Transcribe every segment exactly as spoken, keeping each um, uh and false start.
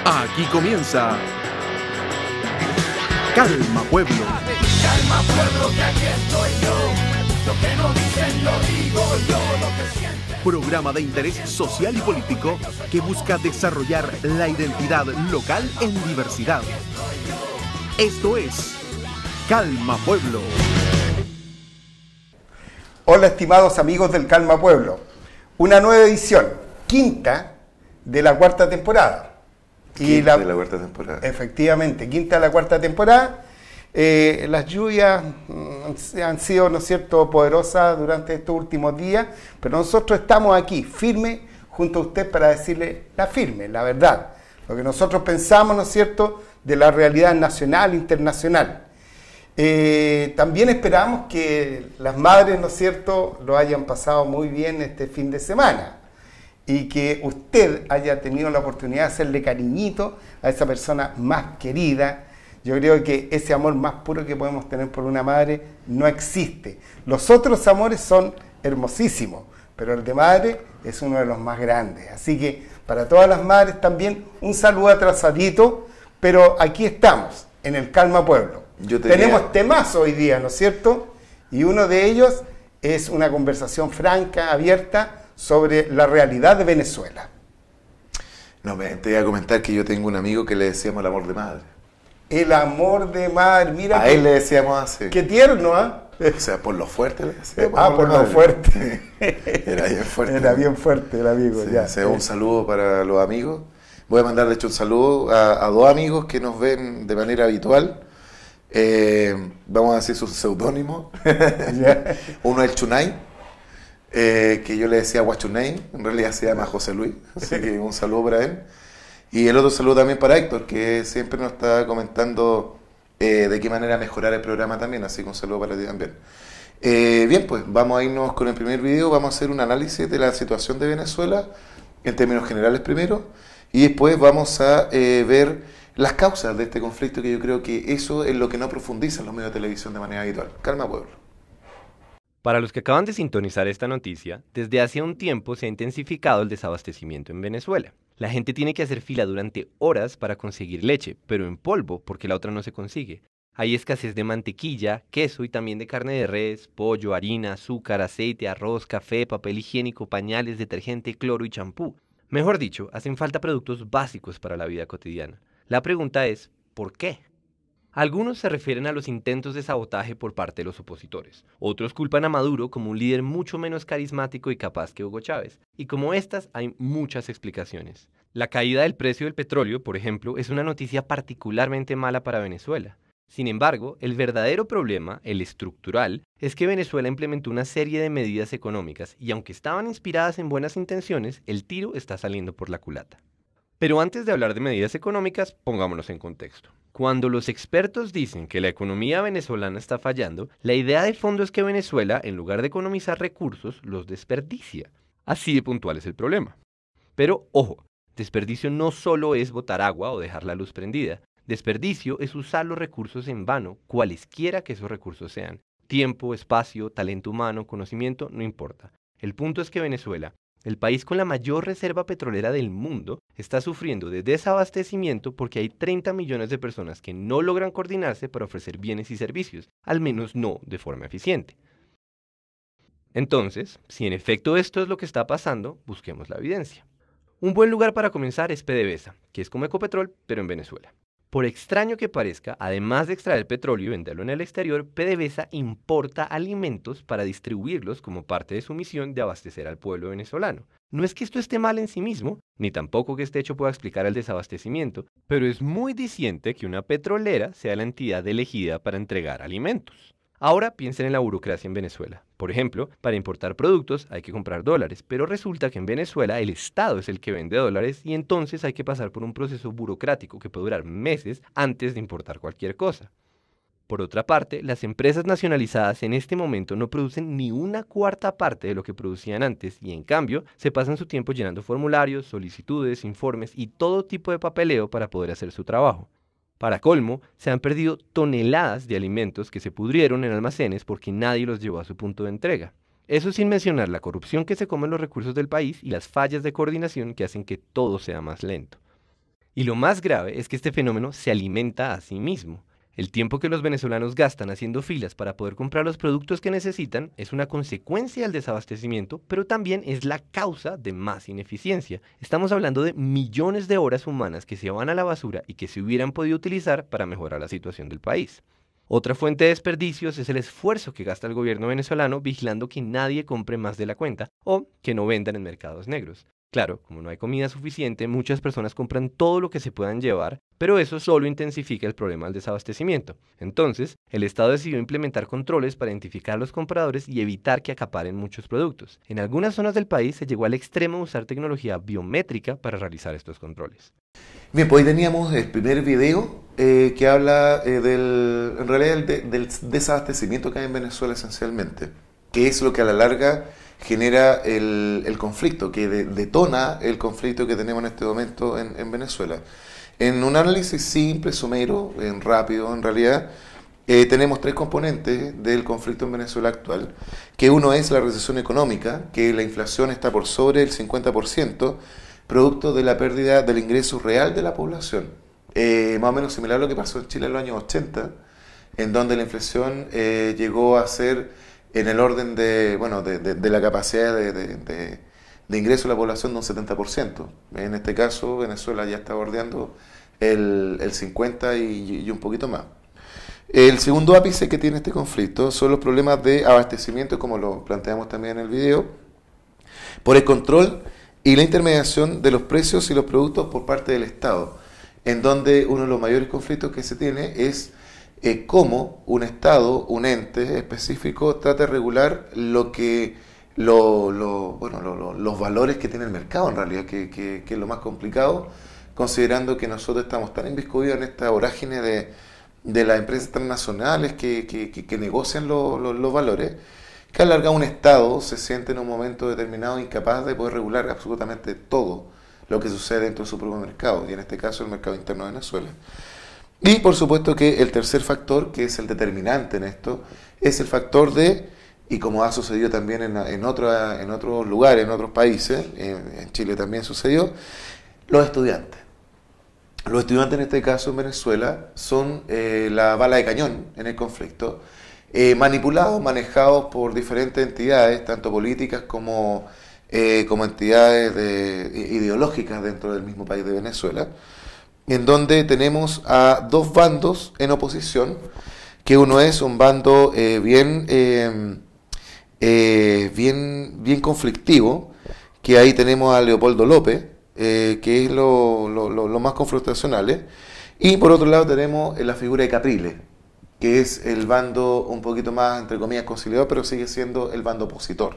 Aquí comienza Calma Pueblo. Calma Pueblo, que aquí estoy yo. Lo que no dicen lo digo yo, lo que sienten. Programa de interés social y político que busca desarrollar la identidad local en diversidad. Esto es Calma Pueblo. Hola, estimados amigos del Calma Pueblo. Una nueva edición, quinta de la cuarta temporada. Y quinta la, de la cuarta temporada. Efectivamente, quinta de la cuarta temporada. Eh, las lluvias mm, han sido, ¿no es cierto?, poderosas durante estos últimos días, pero nosotros estamos aquí, firmes, junto a usted para decirle la firme, la verdad. Lo que nosotros pensamos, ¿no es cierto?, de la realidad nacional e internacional. Eh, también esperamos que las madres, ¿no es cierto?, lo hayan pasado muy bien este fin de semana y que usted haya tenido la oportunidad de hacerle cariñito a esa persona más querida. Yo creo que ese amor más puro que podemos tener por una madre no existe. Los otros amores son hermosísimos, pero el de madre es uno de los más grandes. Así que para todas las madres también un saludo atrasadito, pero aquí estamos, en el Calma Pueblo. Yo te Tenemos diría... temas hoy día, ¿no es cierto? Y uno de ellos es una conversación franca, abierta, sobre la realidad de Venezuela. No, me, te voy a comentar que yo tengo un amigo que le decíamos el amor de madre. El amor de madre, mira. A que, él le decíamos así. Qué tierno, ¿ah? ¿eh? O sea, por lo fuerte le decíamos. Ah, por lo fuerte. Era bien fuerte. Era bien fuerte el amigo, sí, ya. O sea, un saludo para los amigos. Voy a mandar, de hecho, un saludo a, a dos amigos que nos ven de manera habitual. Eh, vamos a decir sus seudónimos. Uno es el Chunay. Eh, que yo le decía Guachunay, en realidad se llama José Luis, así que un saludo para él. Y el otro saludo también para Héctor, que siempre nos está comentando eh, de qué manera mejorar el programa también, así que un saludo para ti también. Eh, bien, pues vamos a irnos con el primer video, vamos a hacer un análisis de la situación de Venezuela, en términos generales primero, y después vamos a eh, ver las causas de este conflicto, que yo creo que eso es lo que no profundizan los medios de televisión de manera habitual. Calma Pueblo. Para los que acaban de sintonizar esta noticia, desde hace un tiempo se ha intensificado el desabastecimiento en Venezuela. La gente tiene que hacer fila durante horas para conseguir leche, pero en polvo, porque la otra no se consigue. Hay escasez de mantequilla, queso y también de carne de res, pollo, harina, azúcar, aceite, arroz, café, papel higiénico, pañales, detergente, cloro y champú. Mejor dicho, hacen falta productos básicos para la vida cotidiana. La pregunta es, ¿por qué? Algunos se refieren a los intentos de sabotaje por parte de los opositores. Otros culpan a Maduro como un líder mucho menos carismático y capaz que Hugo Chávez. Y como estas, hay muchas explicaciones. La caída del precio del petróleo, por ejemplo, es una noticia particularmente mala para Venezuela. Sin embargo, el verdadero problema, el estructural, es que Venezuela implementó una serie de medidas económicas y aunque estaban inspiradas en buenas intenciones, el tiro está saliendo por la culata. Pero antes de hablar de medidas económicas, pongámonos en contexto. Cuando los expertos dicen que la economía venezolana está fallando, la idea de fondo es que Venezuela, en lugar de economizar recursos, los desperdicia. Así de puntual es el problema. Pero, ojo, desperdicio no solo es botar agua o dejar la luz prendida. Desperdicio es usar los recursos en vano, cualesquiera que esos recursos sean. Tiempo, espacio, talento humano, conocimiento, no importa. El punto es que Venezuela, el país con la mayor reserva petrolera del mundo, está sufriendo de desabastecimiento porque hay treinta millones de personas que no logran coordinarse para ofrecer bienes y servicios, al menos no de forma eficiente. Entonces, si en efecto esto es lo que está pasando, busquemos la evidencia. Un buen lugar para comenzar es PDVSA, que es como Ecopetrol, pero en Venezuela. Por extraño que parezca, además de extraer petróleo y venderlo en el exterior, PDVSA importa alimentos para distribuirlos como parte de su misión de abastecer al pueblo venezolano. No es que esto esté mal en sí mismo, ni tampoco que este hecho pueda explicar el desabastecimiento, pero es muy diciente que una petrolera sea la entidad elegida para entregar alimentos. Ahora piensen en la burocracia en Venezuela. Por ejemplo, para importar productos hay que comprar dólares, pero resulta que en Venezuela el Estado es el que vende dólares y entonces hay que pasar por un proceso burocrático que puede durar meses antes de importar cualquier cosa. Por otra parte, las empresas nacionalizadas en este momento no producen ni una cuarta parte de lo que producían antes y en cambio se pasan su tiempo llenando formularios, solicitudes, informes y todo tipo de papeleo para poder hacer su trabajo. Para colmo, se han perdido toneladas de alimentos que se pudrieron en almacenes porque nadie los llevó a su punto de entrega. Eso sin mencionar la corrupción que se come en los recursos del país y las fallas de coordinación que hacen que todo sea más lento. Y lo más grave es que este fenómeno se alimenta a sí mismo. El tiempo que los venezolanos gastan haciendo filas para poder comprar los productos que necesitan es una consecuencia del desabastecimiento, pero también es la causa de más ineficiencia. Estamos hablando de millones de horas humanas que se van a la basura y que se hubieran podido utilizar para mejorar la situación del país. Otra fuente de desperdicios es el esfuerzo que gasta el gobierno venezolano vigilando que nadie compre más de la cuenta o que no vendan en mercados negros. Claro, como no hay comida suficiente, muchas personas compran todo lo que se puedan llevar, pero eso solo intensifica el problema del desabastecimiento. Entonces, el Estado decidió implementar controles para identificar a los compradores y evitar que acaparen muchos productos. En algunas zonas del país se llegó al extremo de usar tecnología biométrica para realizar estos controles. Bien, pues hoy teníamos el primer video eh, que habla eh, del, en realidad del, del desabastecimiento que hay en Venezuela esencialmente, que es lo que a la larga genera el, el conflicto, que de, detona el conflicto que tenemos en este momento en, en Venezuela. En un análisis simple, somero, en rápido en realidad, eh, tenemos tres componentes del conflicto en Venezuela actual, que uno es la recesión económica, que la inflación está por sobre el cincuenta por ciento, producto de la pérdida del ingreso real de la población. Eh, más o menos similar a lo que pasó en Chile en los años ochenta, en donde la inflación eh, llegó a ser en el orden de, bueno, de, de, de la capacidad de, de, de, de ingreso de la población de un setenta por ciento. En este caso, Venezuela ya está bordeando el, el cincuenta por ciento y, y un poquito más. El segundo ápice que tiene este conflicto son los problemas de abastecimiento, como lo planteamos también en el video, por el control y la intermediación de los precios y los productos por parte del Estado, en donde uno de los mayores conflictos que se tiene es Eh, cómo un Estado, un ente específico, trata de regular lo que lo, lo, bueno, lo, lo, los valores que tiene el mercado en realidad, que, que, que es lo más complicado, considerando que nosotros estamos tan inmiscuidos en esta vorágine de, de las empresas transnacionales que, que, que, que negocian lo, lo, los valores, que a la larga un Estado se siente en un momento determinado incapaz de poder regular absolutamente todo lo que sucede dentro de su propio mercado, y en este caso el mercado interno de Venezuela. Y por supuesto que el tercer factor, que es el determinante en esto, es el factor de, y como ha sucedido también en, en, otra, en otros lugares, en otros países, en, en Chile también sucedió, los estudiantes. Los estudiantes en este caso en Venezuela son eh, la bala de cañón en el conflicto, eh, manipulados, manejados por diferentes entidades, tanto políticas como, eh, como entidades de, ideológicas dentro del mismo país de Venezuela, en donde tenemos a dos bandos en oposición, que uno es un bando eh, bien, eh, eh, bien, bien conflictivo, que ahí tenemos a Leopoldo López, eh, que es lo, lo, lo, lo más confrontacional, ¿eh? Y por otro lado tenemos la figura de Capriles, que es el bando un poquito más, entre comillas, conciliador, pero sigue siendo el bando opositor.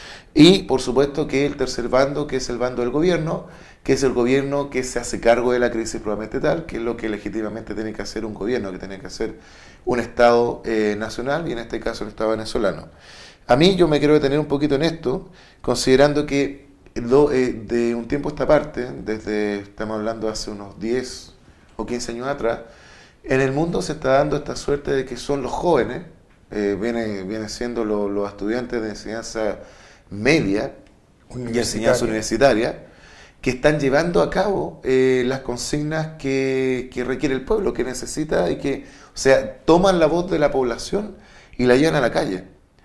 Y por supuesto que el tercer bando, que es el bando del gobierno, que es el gobierno que se hace cargo de la crisis probablemente tal, que es lo que legítimamente tiene que hacer un gobierno, que tiene que hacer un Estado eh, nacional, y en este caso el Estado venezolano. A mí yo me quiero detener un poquito en esto, considerando que lo, eh, de un tiempo a esta parte, desde, estamos hablando hace unos diez o quince años atrás, en el mundo se está dando esta suerte de que son los jóvenes, eh, viene, viene siendo lo, los estudiantes de enseñanza media y enseñanza universitaria, que están llevando a cabo eh, las consignas que, que requiere el pueblo, que necesita, y que, o sea, toman la voz de la población y la llevan a la calle.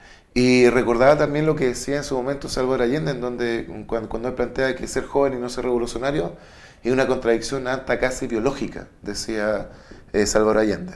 Y recordaba también lo que decía en su momento Salvador Allende, en donde cuando, cuando él plantea que ser joven y no ser revolucionario es una contradicción hasta casi biológica, decía eh, Salvador Allende.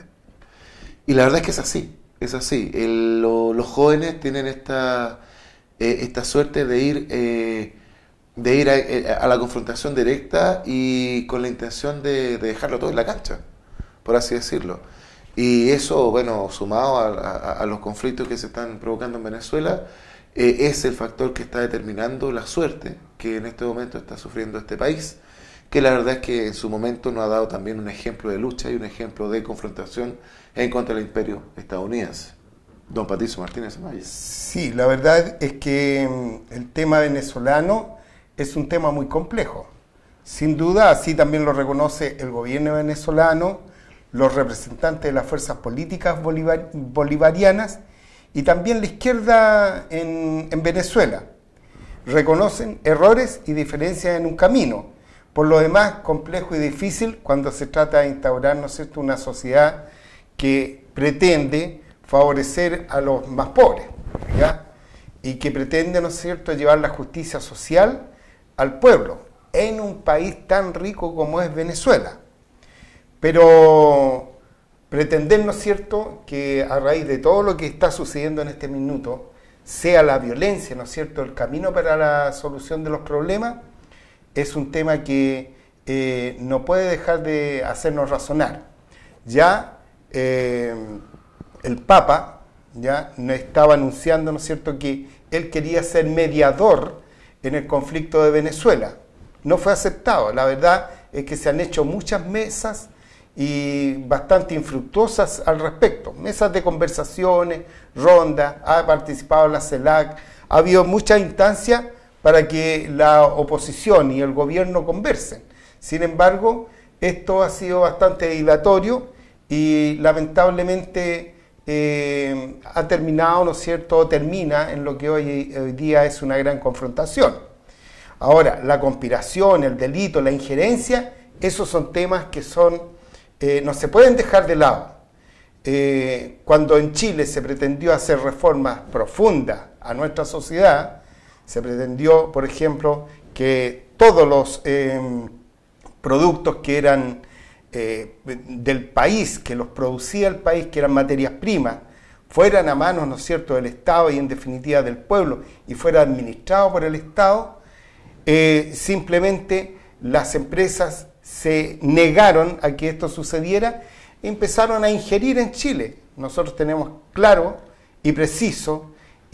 Y la verdad es que es así, es así. El, lo, los jóvenes tienen esta, eh, esta suerte de ir... Eh, de ir a, a la confrontación directa y con la intención de, de dejarlo todo en la cancha, por así decirlo. Y eso, bueno, sumado a, a, a los conflictos que se están provocando en Venezuela, eh, es el factor que está determinando la suerte que en este momento está sufriendo este país, que la verdad es que en su momento nos ha dado también un ejemplo de lucha y un ejemplo de confrontación en contra del imperio estadounidense. Don Patricio Martínez Amaya. Sí, la verdad es que el tema venezolano es un tema muy complejo. Sin duda, así también lo reconoce el gobierno venezolano, los representantes de las fuerzas políticas bolivar, bolivarianas y también la izquierda en, en Venezuela. Reconocen errores y diferencias en un camino, Por lo demás, complejo y difícil cuando se trata de instaurar, ¿no es cierto?, una sociedad que pretende favorecer a los más pobres, ¿ya? Y que pretende, ¿no es cierto?, llevar la justicia social al pueblo, en un país tan rico como es Venezuela. Pero pretender, ¿no es cierto?, que a raíz de todo lo que está sucediendo en este minuto, sea la violencia, ¿no es cierto?, el camino para la solución de los problemas, es un tema que eh, no puede dejar de hacernos razonar. Ya eh, el Papa ya nos estaba anunciando, ¿no es cierto?, que él quería ser mediador en el conflicto de Venezuela. No fue aceptado. La verdad es que se han hecho muchas mesas y bastante infructuosas al respecto. Mesas de conversaciones, rondas, ha participado la CELAC, ha habido muchas instancias para que la oposición y el gobierno conversen. Sin embargo, esto ha sido bastante dilatorio y lamentablemente eh, ha terminado, ¿no es cierto?, o termina en lo que hoy, hoy día es una gran confrontación. Ahora, la conspiración, el delito, la injerencia, esos son temas que son, eh, no se pueden dejar de lado. Eh, cuando en Chile se pretendió hacer reformas profundas a nuestra sociedad, se pretendió, por ejemplo, que todos los eh, productos que eran eh, del país, que los producía el país, que eran materias primas, fueran a manos, ¿no es cierto?, del Estado y en definitiva del pueblo, y fuera administrado por el Estado. Eh, simplemente las empresas se negaron a que esto sucediera y empezaron a ingerir en Chile. Nosotros tenemos claro y preciso,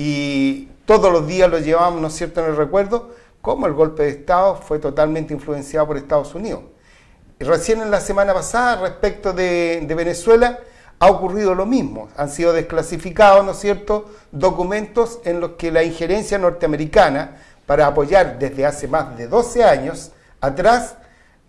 y todos los días lo llevamos, ¿no es cierto?, en el recuerdo, cómo el golpe de Estado fue totalmente influenciado por Estados Unidos. Y recién en la semana pasada, respecto de, de Venezuela, ha ocurrido lo mismo. Han sido desclasificados, ¿no es cierto?, documentos en los que la injerencia norteamericana para apoyar desde hace más de doce años atrás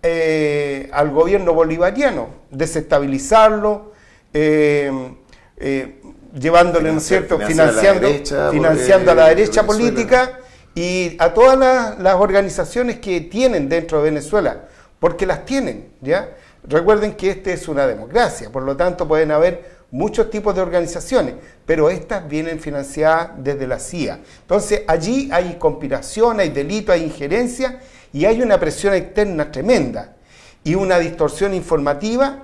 eh, al gobierno bolivariano, desestabilizarlo, eh, eh, llevándole, ¿no es cierto?, financiando, a la derecha, financiando a la derecha política y a todas las, las organizaciones que tienen dentro de Venezuela, porque las tienen, ¿ya? Recuerden que esta es una democracia, por lo tanto pueden haber muchos tipos de organizaciones, pero estas vienen financiadas desde la C I A. Entonces allí hay conspiración, hay delito, hay injerencia y hay una presión externa tremenda y una distorsión informativa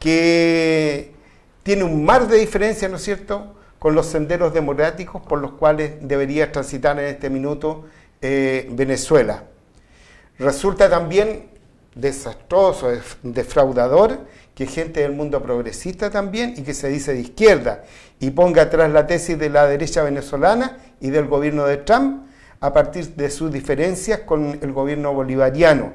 que tiene un mar de diferencias, ¿no es cierto?, con los senderos democráticos por los cuales debería transitar en este minuto eh, Venezuela. Resulta también desastroso, defraudador, que gente del mundo progresista también y que se dice de izquierda y ponga atrás la tesis de la derecha venezolana y del gobierno de Trump a partir de sus diferencias con el gobierno bolivariano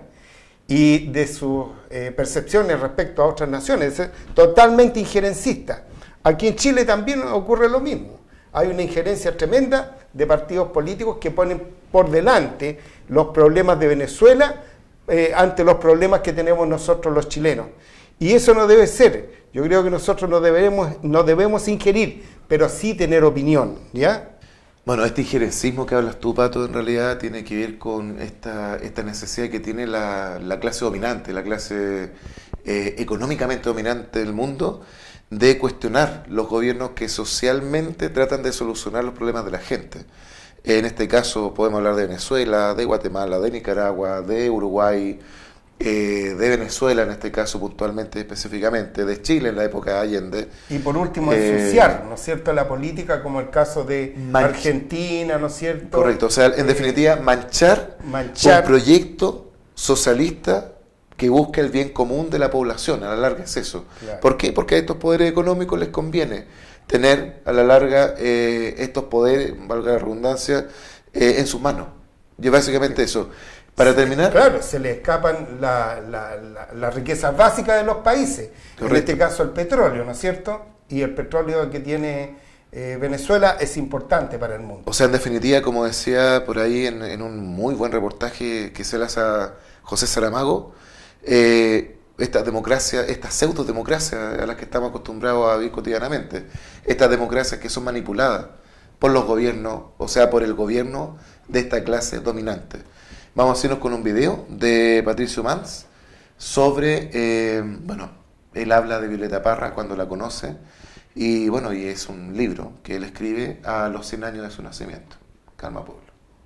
y de sus eh, percepciones respecto a otras naciones, es totalmente injerencista. Aquí en Chile también ocurre lo mismo. Hay una injerencia tremenda de partidos políticos que ponen por delante los problemas de Venezuela eh, ante los problemas que tenemos nosotros los chilenos. Y eso no debe ser. Yo creo que nosotros no debemos, no debemos ingerir, pero sí tener opinión, ¿ya? Bueno, este injerencismo que hablas tú, Pato, en realidad tiene que ver con esta, esta necesidad que tiene la, la clase dominante, la clase eh, económicamente dominante del mundo, de cuestionar los gobiernos que socialmente tratan de solucionar los problemas de la gente. En este caso podemos hablar de Venezuela, de Guatemala, de Nicaragua, de Uruguay, eh, de Venezuela en este caso puntualmente, específicamente, de Chile en la época de Allende. Y por último, eh, ensuciar, ¿no es cierto?, la política, como el caso de Argentina, ¿no es cierto? Correcto, o sea, en eh, definitiva, manchar, manchar un proyecto socialista que busca el bien común de la población, a la larga es eso. Claro. ¿Por qué? Porque a estos poderes económicos les conviene tener a la larga eh, estos poderes, valga la redundancia, eh, en sus manos. Y básicamente eso. Para terminar... Claro, se le escapan la, la, la, la riqueza básica de los países, correcto, en este caso el petróleo, ¿no es cierto? Y el petróleo que tiene eh, Venezuela es importante para el mundo. O sea, en definitiva, como decía por ahí en, en un muy buen reportaje que se le hace a José Saramago, eh, esta democracia, esta pseudo-democracia a las que estamos acostumbrados a vivir cotidianamente, estas democracias que son manipuladas por los gobiernos, o sea, por el gobierno de esta clase dominante. vamos a irnos con un video de Patricio Mans sobre, eh, bueno, él habla de Violeta Parra cuando la conoce, y bueno, y es un libro que él escribe a los cien años de su nacimiento. Calma Pueblo.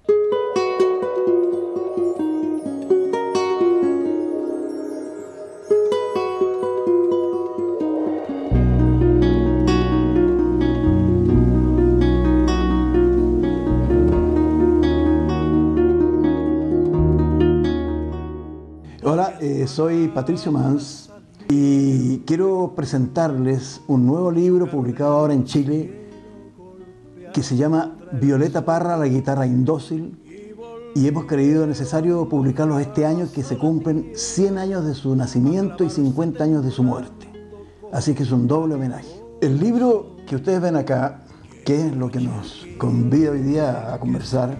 Hola, eh, soy Patricio Mans y quiero presentarles un nuevo libro publicado ahora en Chile que se llama Violeta Parra, la guitarra indócil, y hemos creído necesario publicarlo este año, que se cumplen cien años de su nacimiento y cincuenta años de su muerte. Así que es un doble homenaje. El libro que ustedes ven acá, que es lo que nos convida hoy día a conversar,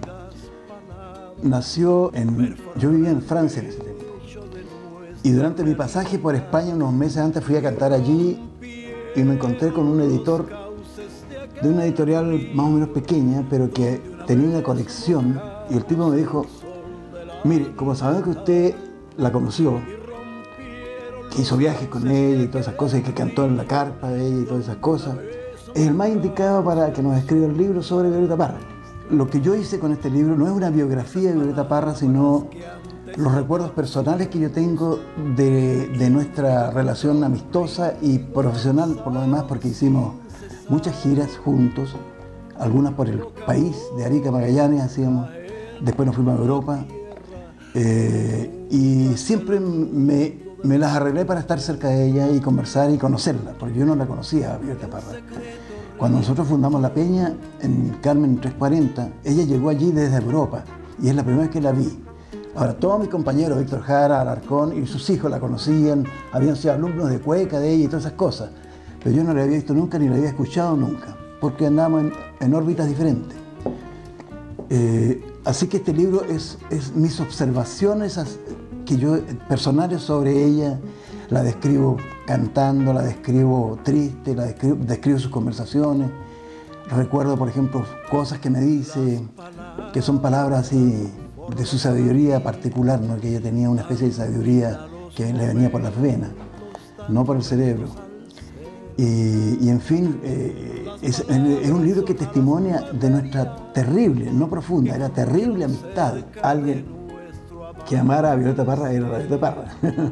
nació en... yo vivía en Francia en ese tiempo. Y durante mi pasaje por España, unos meses antes, fui a cantar allí y me encontré con un editor de una editorial más o menos pequeña, pero que tenía una colección, y el tipo me dijo: mire, como sabemos que usted la conoció, que hizo viajes con ella y todas esas cosas, y que cantó en la carpa de ella y todas esas cosas, es el más indicado para que nos escriba el libro sobre Violeta Parra. Lo que yo hice con este libro no es una biografía de Violeta Parra, sino los recuerdos personales que yo tengo de, de nuestra relación amistosa y profesional, por lo demás, porque hicimos muchas giras juntos, algunas por el país, de Arica a Magallanes hacíamos, después nos fuimos a Europa, eh, y siempre me, me las arreglé para estar cerca de ella y conversar y conocerla, porque yo no la conocía a Violeta Parra. Cuando nosotros fundamos La Peña en Carmen trescientos cuarenta, ella llegó allí desde Europa, y es la primera vez que la vi. Ahora, todos mis compañeros, Víctor Jara, Alarcón y sus hijos la conocían, habían sido alumnos de cueca de ella y todas esas cosas, pero yo no la había visto nunca ni la había escuchado nunca, porque andábamos en, en órbitas diferentes. Eh, así que este libro es, es mis observaciones que yo, personales sobre ella. La describo cantando, la describo triste, la describo, describo sus conversaciones. Recuerdo, por ejemplo, cosas que me dice, que son palabras así de su sabiduría particular, ¿no? Que ella tenía una especie de sabiduría que le venía por las venas, no por el cerebro. Y, y en fin, eh, es, es un libro que testimonia de nuestra terrible, no profunda, era terrible amistad. Alguien que amara a Violeta Parra era la Violeta Parra.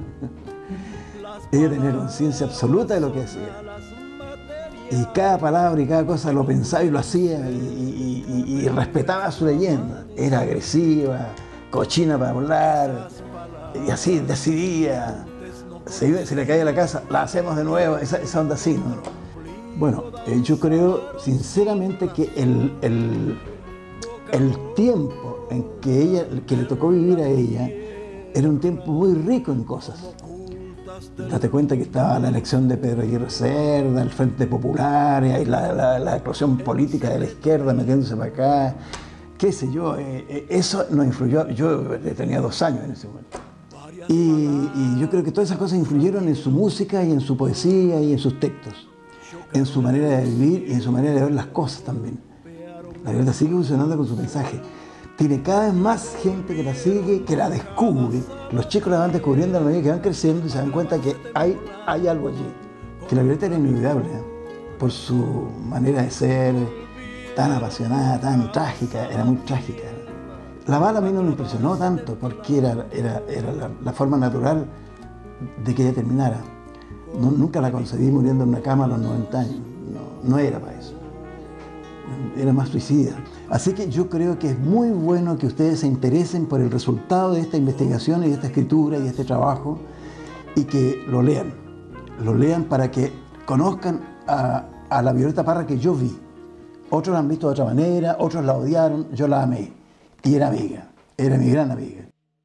Ella tenía conciencia absoluta de lo que decía. Y cada palabra y cada cosa lo pensaba y lo hacía, y, y, y, y respetaba su leyenda. Era agresiva, cochina para hablar, y así decidía. Se, se le caía la casa, la hacemos de nuevo, esa, esa onda así, ¿no? Bueno, eh, yo creo sinceramente que el, el, el tiempo en que, ella, que le tocó vivir a ella era un tiempo muy rico en cosas. Date cuenta que estaba la elección de Pedro Aguirre Cerda, el Frente Popular, y la, la, la explosión política de la izquierda metiéndose para acá, qué sé yo, eh, eh, eso nos influyó. Yo tenía dos años en ese momento. Y, y yo creo que todas esas cosas influyeron en su música y en su poesía y en sus textos, en su manera de vivir y en su manera de ver las cosas también. La verdad sigue funcionando con su mensaje. Tiene cada vez más gente que la sigue, que la descubre. Los chicos la van descubriendo a la medida que van creciendo y se dan cuenta que hay, hay algo allí. Que la Violeta era inolvidable, ¿eh? Por su manera de ser, tan apasionada, tan trágica, era muy trágica. La bala a mí no me impresionó tanto porque era, era, era la, la forma natural de que ella terminara. No, nunca la concebí muriendo en una cama a los noventa años, no, no era para eso. Era más suicida. Así que yo creo que es muy bueno que ustedes se interesen por el resultado de esta investigación y de esta escritura y de este trabajo, y que lo lean. Lo lean para que conozcan a, a la Violeta Parra que yo vi. Otros la han visto de otra manera, otros la odiaron, yo la amé. Y era amiga, era mi gran amiga.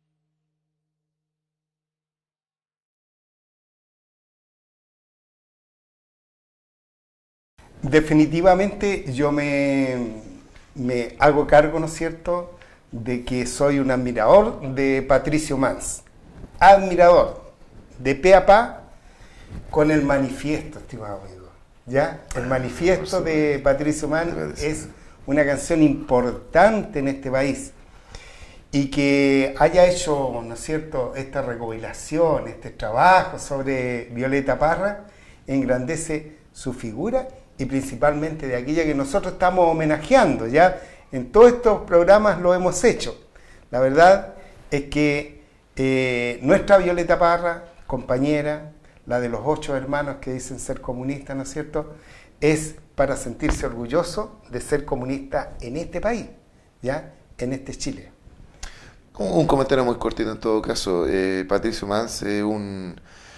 Definitivamente yo me, me hago cargo, ¿no es cierto?, de que soy un admirador de Patricio Mans. Admirador, de pe a pa, con el manifiesto, estimado amigo. ¿Ya? El manifiesto de Patricio Mans es una canción importante en este país. y que haya hecho, ¿no es cierto?, esta recopilación, este trabajo sobre Violeta Parra, engrandece su figura y principalmente de aquella que nosotros estamos homenajeando. Ya en todos estos programas lo hemos hecho. La verdad es que eh, nuestra Violeta Parra, compañera, la de los ocho hermanos que dicen ser comunistas, ¿no es cierto?, es para sentirse orgulloso de ser comunista en este país, ya en este Chile. Un comentario muy cortito en todo caso. Eh, Patricio Mans eh, un,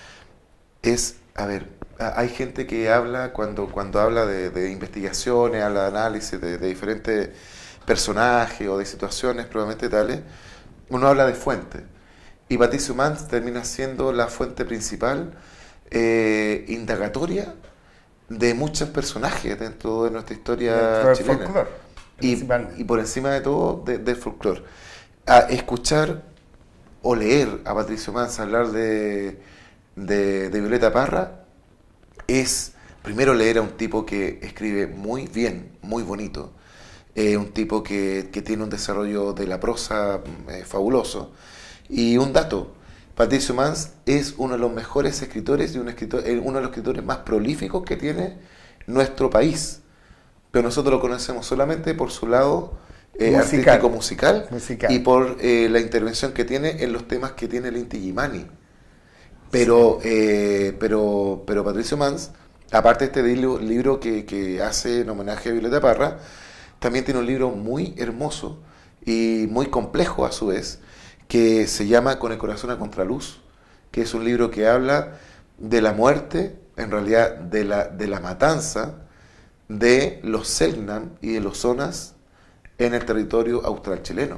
es, a ver, hay gente que habla, cuando, cuando habla de, de investigaciones, habla de análisis de, de diferentes personajes o de situaciones probablemente tales, uno habla de fuente. Y Patricio Mans termina siendo la fuente principal, eh, indagatoria de muchos personajes dentro de nuestra historia del chilena. Folclore, y, y por encima de todo, de, del folclore. A escuchar o leer a Patricio Mans hablar de, de, de Violeta Parra es primero leer a un tipo que escribe muy bien, muy bonito, eh, un tipo que, que tiene un desarrollo de la prosa eh, fabuloso. Y un dato, Patricio Mans es uno de los mejores escritores y un escritor, uno de los escritores más prolíficos que tiene nuestro país, pero nosotros lo conocemos solamente por su lado eh, musical. artístico musical, musical y por eh, la intervención que tiene en los temas que tiene el Inti Illimani. Pero, sí. eh, pero, pero Patricio Mans, aparte de este libro, libro que, que hace en homenaje a Violeta Parra, también tiene un libro muy hermoso y muy complejo a su vez, que se llama Con el corazón a contraluz, que es un libro que habla de la muerte, en realidad de la, de la matanza de los Selknam y de los Zonas en el territorio austral chileno.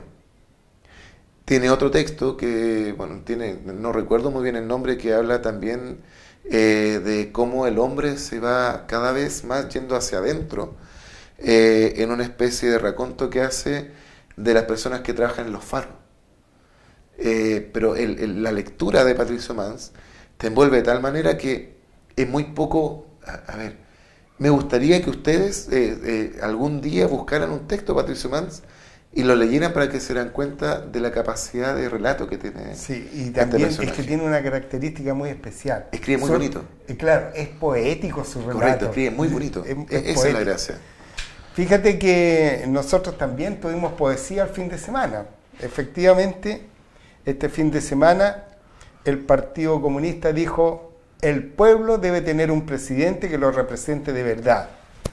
Tiene otro texto que, bueno, tiene, no recuerdo muy bien el nombre, que habla también eh, de cómo el hombre se va cada vez más yendo hacia adentro, eh, en una especie de raconto que hace de las personas que trabajan en los faros. Eh, pero el, el, la lectura de Patricio Mans te envuelve de tal manera que es muy poco. A, a ver, me gustaría que ustedes eh, eh, algún día buscaran un texto de Patricio Mans y lo leyeran para que se dan cuenta de la capacidad de relato que tiene. Sí, y también este es que tiene una característica muy especial. Escribe muy Son, bonito. Eh, claro, es poético su relato. Correcto, escribe muy bonito. Es, es Esa poético. es la gracia. Fíjate que nosotros también tuvimos poesía el fin de semana. Efectivamente, este fin de semana el Partido Comunista dijo: el pueblo debe tener un presidente que lo represente de verdad.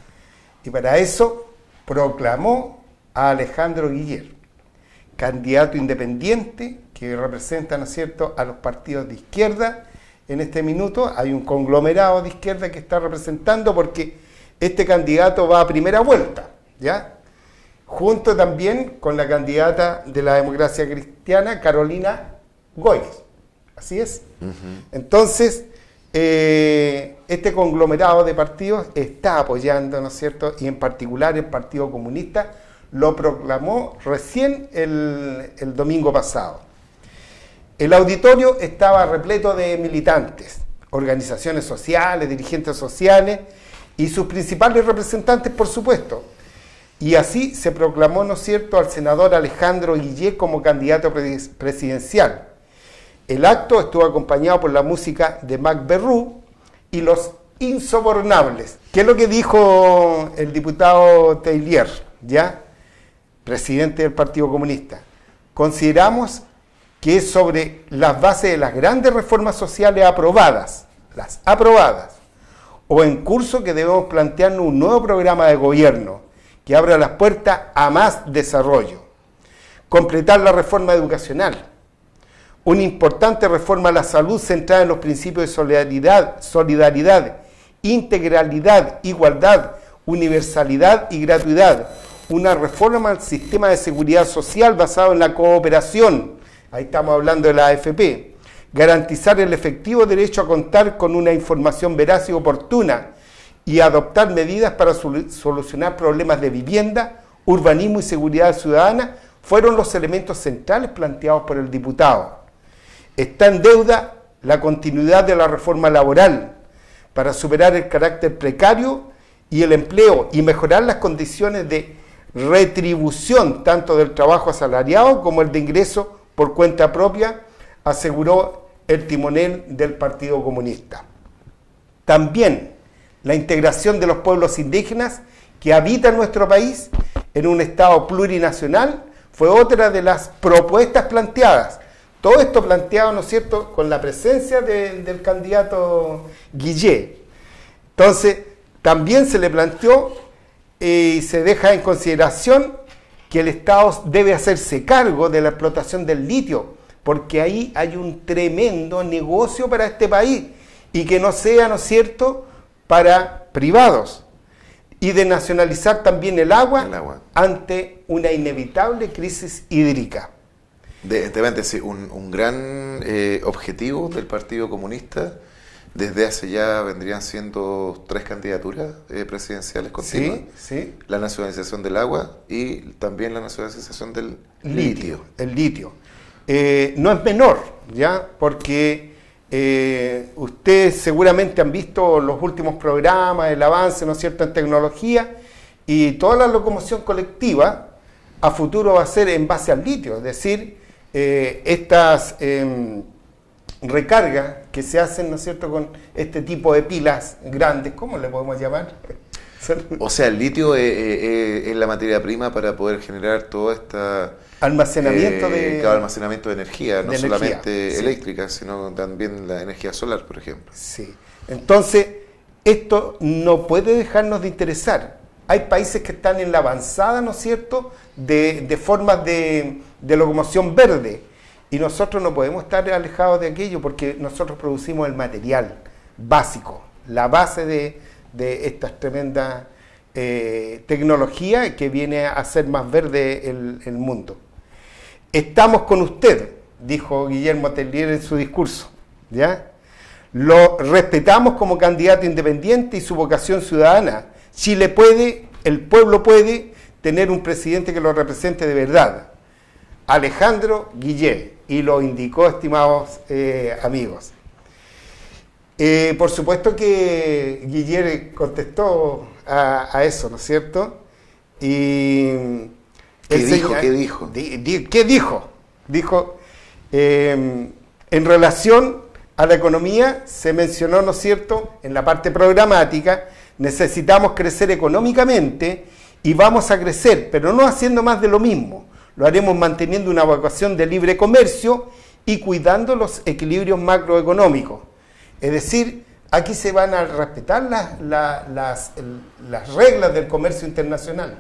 Y para eso proclamó a Alejandro Guiller, candidato independiente que representa, ¿no es cierto?, a los partidos de izquierda. En este minuto hay un conglomerado de izquierda que está representando, porque este candidato va a primera vuelta, ¿ya? Junto también con la candidata de la Democracia Cristiana, Carolina Goy. Así es. Uh-huh. Entonces, eh, este conglomerado de partidos está apoyando, ¿no es cierto?, y en particular el Partido Comunista lo proclamó recién el, el domingo pasado. El auditorio estaba repleto de militantes, organizaciones sociales, dirigentes sociales y sus principales representantes, por supuesto. Y así se proclamó, ¿no es cierto?, al senador Alejandro Guiller como candidato presidencial. El acto estuvo acompañado por la música de Mac Berrú y Los Insobornables. ¿Qué es lo que dijo el diputado Teillier, ya, presidente del Partido Comunista? Consideramos que es sobre las bases de las grandes reformas sociales aprobadas, las aprobadas, o en curso, que debemos plantearnos un nuevo programa de gobierno que abra las puertas a más desarrollo. Completar la reforma educacional, una importante reforma a la salud centrada en los principios de solidaridad, solidaridad, integralidad, igualdad, universalidad y gratuidad, una reforma al sistema de seguridad social basado en la cooperación, ahí estamos hablando de la A F P, garantizar el efectivo derecho a contar con una información veraz y oportuna, y adoptar medidas para solucionar problemas de vivienda, urbanismo y seguridad ciudadana, fueron los elementos centrales planteados por el diputado. Está en deuda la continuidad de la reforma laboral para superar el carácter precario y el empleo y mejorar las condiciones de retribución tanto del trabajo asalariado como el de ingreso por cuenta propia, aseguró el timonel del Partido Comunista. También la integración de los pueblos indígenas que habitan nuestro país en un Estado plurinacional fue otra de las propuestas planteadas. Todo esto planteado, ¿no es cierto?, con la presencia de, del candidato Guillé. Entonces, también se le planteó eh, y se deja en consideración que el Estado debe hacerse cargo de la explotación del litio, porque ahí hay un tremendo negocio para este país, y que no sea, ¿no es cierto?, para privados, y de nacionalizar también el agua, el agua. ante una inevitable crisis hídrica. De, de, sí, un, un gran eh, objetivo del Partido Comunista, desde hace ya vendrían siendo tres candidaturas eh, presidenciales continuas, sí, sí. La nacionalización del agua y también la nacionalización del litio. litio el litio. Eh, no es menor, ¿ya? Porque eh, ustedes seguramente han visto los últimos programas, el avance, ¿no es cierto?, en tecnología, y toda la locomoción colectiva a futuro va a ser en base al litio, es decir, eh, estas eh, recargas que se hacen, ¿no es cierto?, con este tipo de pilas grandes, ¿cómo le podemos llamar? O sea, el litio es, es, es la materia prima para poder generar toda esta... Almacenamiento, eh, de, claro, almacenamiento de energía, no de solamente energía, sí. eléctrica, sino también la energía solar, por ejemplo. Sí. Entonces, esto no puede dejarnos de interesar. Hay países que están en la avanzada, ¿no es cierto?, de, de formas de, de locomoción verde. Y nosotros no podemos estar alejados de aquello porque nosotros producimos el material básico, la base de, de estas tremendas eh, tecnologías que viene a hacer más verde el, el mundo. Estamos con usted, dijo Guillermo Tellier en su discurso, ¿ya? Lo respetamos como candidato independiente y su vocación ciudadana. Chile puede, el pueblo puede tener un presidente que lo represente de verdad. Alejandro Guillé, y lo indicó, estimados eh, amigos. Eh, por supuesto que Guillé contestó a, a eso, ¿no es cierto? Y ¿Qué dijo? Señal, ¿Qué dijo? Di, di, ¿Qué dijo? Dijo, eh, en relación a la economía, se mencionó, ¿no es cierto?, en la parte programática, necesitamos crecer económicamente y vamos a crecer, pero no haciendo más de lo mismo. Lo haremos manteniendo una vocación de libre comercio y cuidando los equilibrios macroeconómicos. Es decir, aquí se van a respetar las, las, las, las reglas del comercio internacional,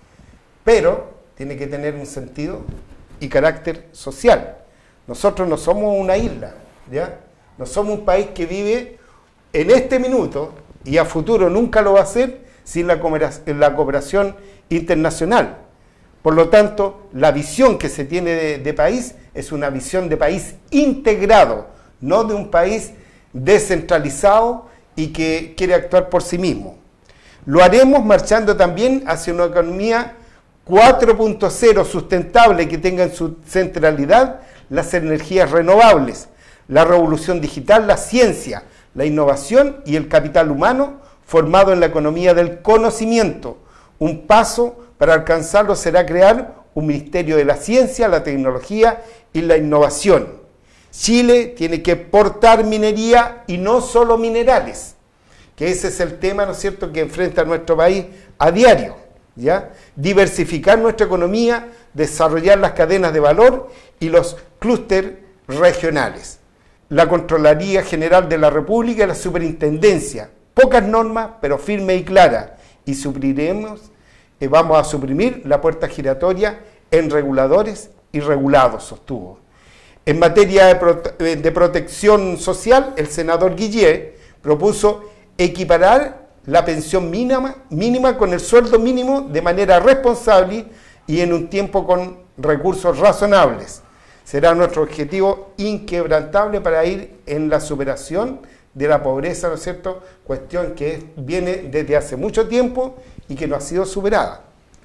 pero tiene que tener un sentido y carácter social. Nosotros no somos una isla, ¿ya? No somos un país que vive en este minuto y a futuro nunca lo va a hacer sin la cooperación, la cooperación internacional. Por lo tanto, la visión que se tiene de, de país es una visión de país integrado, no de un país descentralizado y que quiere actuar por sí mismo. Lo haremos marchando también hacia una economía cuatro punto cero sustentable que tenga en su centralidad las energías renovables, la revolución digital, la ciencia, la innovación y el capital humano formado en la economía del conocimiento. Un paso para alcanzarlo será crear un Ministerio de la Ciencia, la Tecnología y la Innovación. Chile tiene que exportar minería y no solo minerales, que ese es el tema, ¿no es cierto?, que enfrenta nuestro país a diario, ¿ya? Diversificar nuestra economía, desarrollar las cadenas de valor y los clústeres regionales. La Contraloría General de la República y la Superintendencia, pocas normas, pero firmes y claras, y supliremos, eh, vamos a suprimir la puerta giratoria en reguladores y regulados, sostuvo. En materia de, prote de protección social, el senador Guillé propuso equiparar la pensión mínima, mínima con el sueldo mínimo de manera responsable y en un tiempo con recursos razonables. Será nuestro objetivo inquebrantable para ir en la superación de la pobreza, ¿no es cierto?, cuestión que viene desde hace mucho tiempo y que no ha sido superada.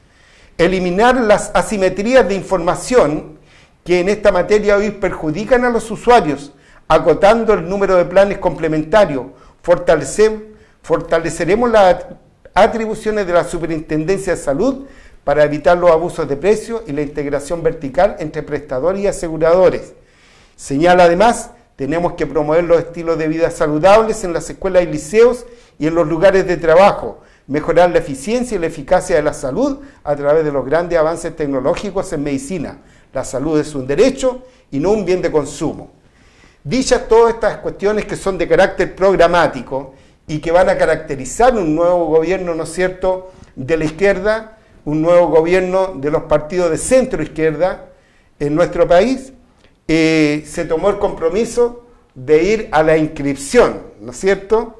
Eliminar las asimetrías de información que en esta materia hoy perjudican a los usuarios, acotando el número de planes complementarios. Fortalecer, fortaleceremos las atribuciones de la Superintendencia de Salud para evitar los abusos de precios y la integración vertical entre prestadores y aseguradores. Señala además, tenemos que promover los estilos de vida saludables en las escuelas y liceos y en los lugares de trabajo, mejorar la eficiencia y la eficacia de la salud a través de los grandes avances tecnológicos en medicina. La salud es un derecho y no un bien de consumo. Dichas todas estas cuestiones que son de carácter programático y que van a caracterizar un nuevo gobierno, ¿no es cierto?, de la izquierda, un nuevo gobierno de los partidos de centro-izquierda en nuestro país, eh, se tomó el compromiso de ir a la inscripción, ¿no es cierto?,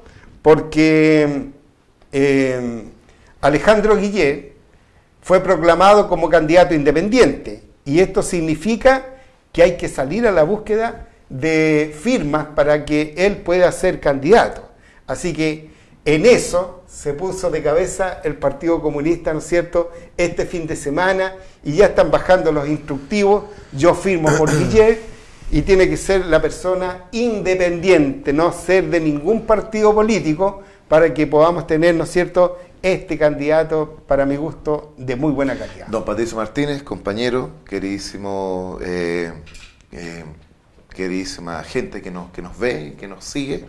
porque eh, Alejandro Guillé fue proclamado como candidato independiente, y esto significa que hay que salir a la búsqueda de firmas para que él pueda ser candidato. Así que en eso se puso de cabeza el Partido Comunista, ¿no es cierto?, este fin de semana, y ya están bajando los instructivos. Yo firmo por Guillé, y tiene que ser la persona independiente, no ser de ningún partido político, para que podamos tener, ¿no es cierto?, este candidato, para mi gusto, de muy buena calidad. Don Patricio Martínez, compañero, queridísimo, eh, eh, queridísima gente que nos, que nos ve, que nos sigue.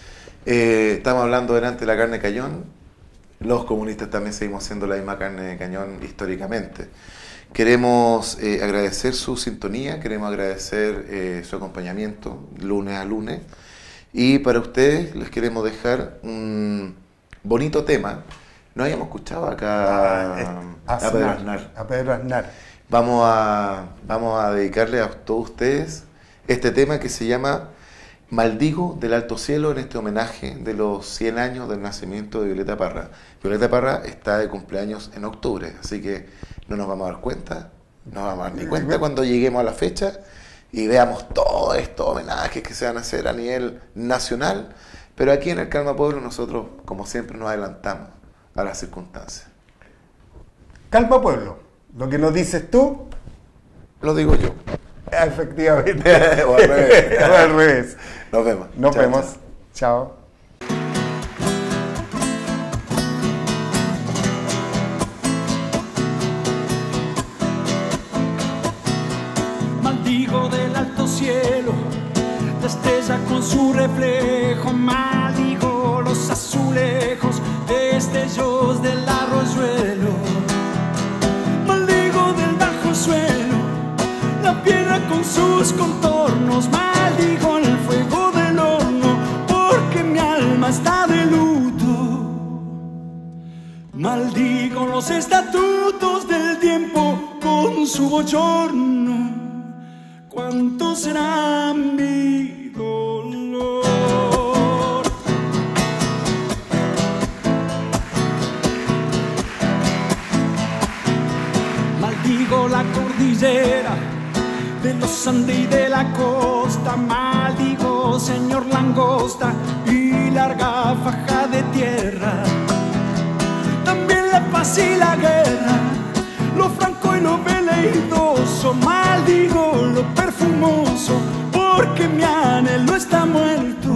Eh, estamos hablando delante de la carne de cañón. Los comunistas también seguimos siendo la misma carne de cañón históricamente. Queremos eh, agradecer su sintonía, queremos agradecer eh, su acompañamiento lunes a lunes. Y para ustedes les queremos dejar un bonito tema. No habíamos escuchado acá ah, a, a Pedro Aznar. A Pedro Aznar. Vamos a, vamos a dedicarle a todos ustedes este tema que se llama Maldigo del Alto Cielo, en este homenaje de los cien años del nacimiento de Violeta Parra. Violeta Parra está de cumpleaños en octubre, así que no nos vamos a dar cuenta, no nos vamos a dar ni cuenta cuando lleguemos a la fecha y veamos todos estos homenajes que se van a hacer a nivel nacional, pero aquí en el Calma Pueblo nosotros, como siempre, nos adelantamos a las circunstancias. Calma Pueblo, lo que nos dices tú, lo digo yo. Efectivamente. O al revés. O al revés. Nos vemos. Nos Chao, vemos. chao. Chao. Maldigo del alto cielo, la estrella con su reflejo. Maldigo los azulejos, destellos del arroyuelo. Maldigo del bajo suelo, la piedra con sus contornos. Maldigo el fuego del horno, porque mi alma está de luto. Maldigo los estatutos del tiempo con su bochorno. ¿Cuánto será mi dolor? Maldigo la cordillera de los Andes y de la costa. Maldigo, señor langosta, y larga faja de tierra. También la paz y la guerra, lo franco y lo veleidoso. Maldigo lo perfumoso, porque mi anhelo está muerto.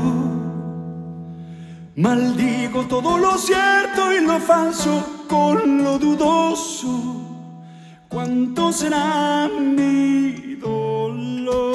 Maldigo todo lo cierto y lo falso con lo dudoso. ¿Cuánto será mi dolor?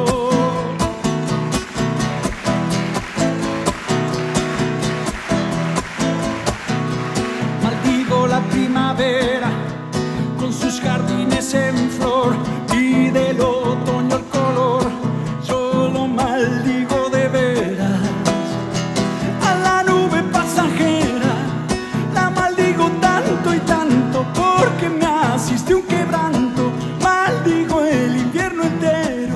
Maldigo la primavera con sus jardines en flor, y del otoño el color. Yo lo maldigo de veras. A la nube pasajera la maldigo tanto y tanto, porque me asiste un quebranto. Maldigo el invierno entero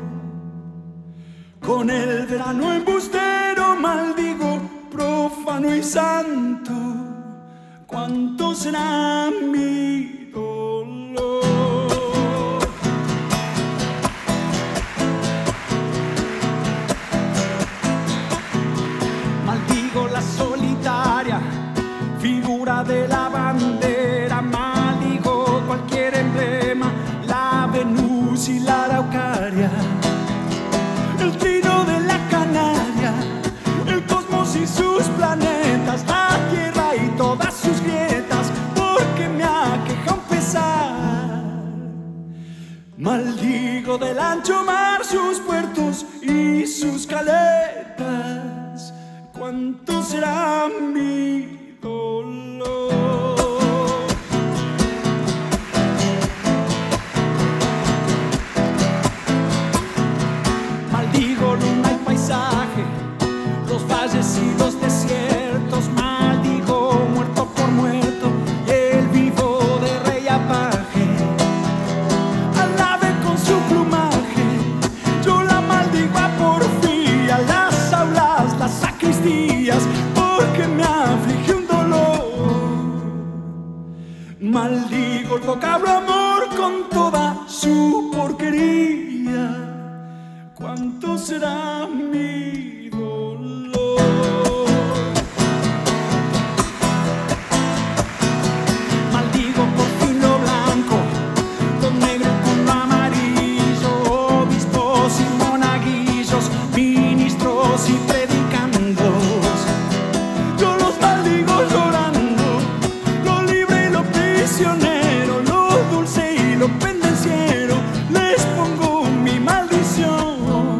con el verano embustero. Maldigo profano y santo. ¿Cuánto será mi dolor? Maldigo la solitaria figura de la bandera. Maldigo cualquier emblema, la Venus y la Araucaria, el trino de la Canaria, el cosmos y sus planetas, la Tierra y todas sus grietas, porque me aqueja Maldigo del ancho mar sus puertos y sus caletas. ¿Cuánto será mi dolor? Maldigo luna y paisaje, los valles y los desiertos. Maldigo muerto por muerto, el vivo de rey apaje. Al ave con su plumaje, yo la maldigo a porfía. Las aulas, las sacristías, porque me aflige un dolor. Maldigo el vocablo amor con toda su porquería. ¿Cuánto será mi dolor? Maldigo por fin lo blanco, lo negro con lo amarillo, obispos y monaguillos, ministros y predicandos. Yo los maldigo llorando, lo libre y lo prisionero, lo dulce y lo pendenciero. Les pongo mi maldición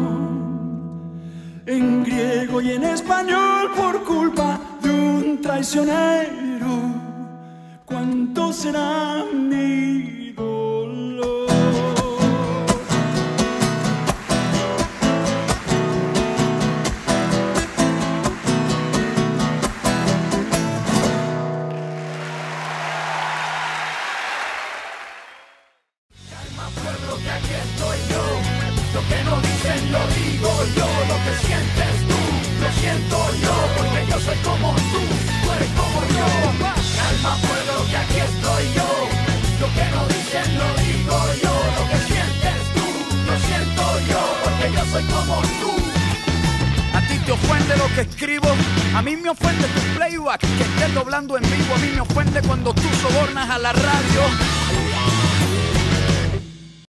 en griego y en español por culpa de un traicionero. ¿Cuánto será mi dolor? Calma pueblo, que aquí estoy yo. Lo que no dicen lo digo yo. Lo que sientes tú, lo siento yo. Porque yo soy como tú, tú eres como yo. Calma pueblo, que aquí estoy yo. Lo que no dicen lo digo yo. Lo que sientes tú, lo siento yo. Porque yo soy como tú. A ti te ofende lo que escribo, a mí me ofende tu playback, que estés doblando en vivo. A mí me ofende cuando tú sobornas a la radio.